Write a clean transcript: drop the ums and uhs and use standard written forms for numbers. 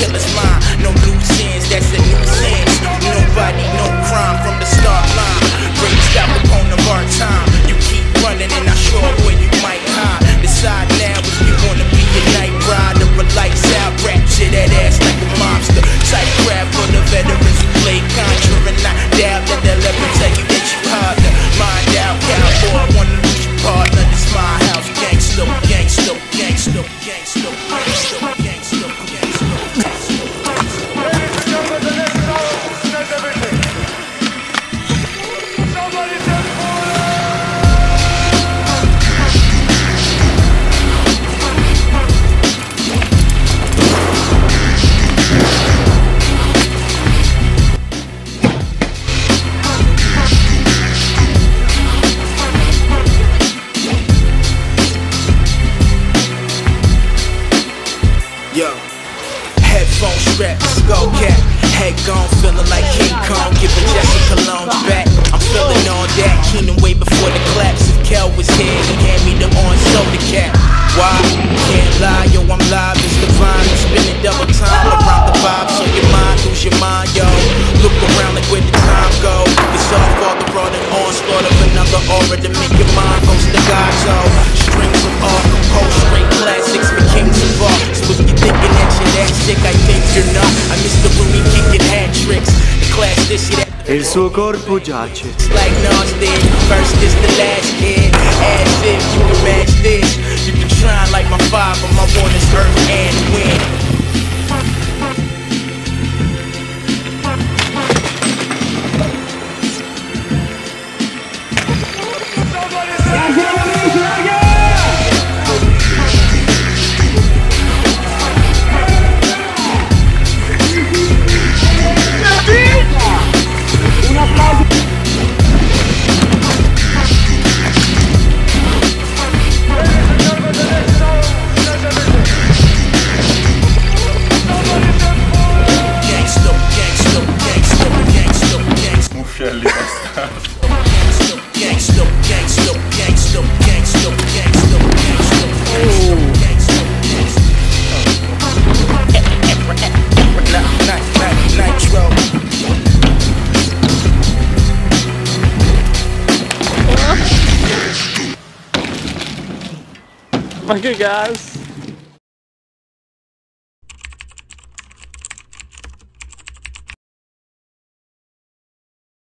killer's mind. No loose ends, that's a nuisance. Nobody, no crime from the start line. Raised out upon the hard time. You keep running and I sure where you might hide. Decide now if you wanna be a night rider or lights out. Rapture that ass like a mobster. Type crap for the veterans who play Contra. And I doubt that they'll ever tell you that you hard to mind out. Cowboy, wanna lose your partner. This my house, gangsta, gangsta, gangsta, gangsta, gangsta, gangsta, gangsta. Yo, headphone strap, skull cap, head gone, feeling like King Kong, giving Jessica Loans back. I'm feeling all that, Keenan way before the claps. If Kel was here, he hand me the on soda cap. Why? Can't lie, yo, I'm live, it's divine. I'm spinning double time around the vibe, so your mind, lose your mind, yo. Look around like where the time go. It's all father brought an onslaught of another aura to make your mind goes to God, so. Strings of art, whole straight classics for kings of art. So if you're thinking that you're that sick, I think you're not. I miss the Rooney kicking hat tricks. The class this shit. E il suo corpo giace. Like Nas did, first is the last kid. As if you can match this. You can try like my father, my one is earth and wind. Uscelli bastardi. Gangsta, gangsta, gangsta, gangsta, gangsta, gangsta, gangsta, Nitro. Ma che gas?